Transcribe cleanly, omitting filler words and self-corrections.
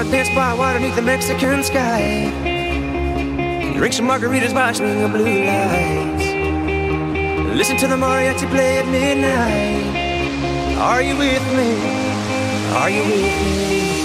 a dance bar underneath the Mexican sky. Drink some margaritas watching the blue lights. Listen to the mariachi play at midnight. Are you with me? Are you with me?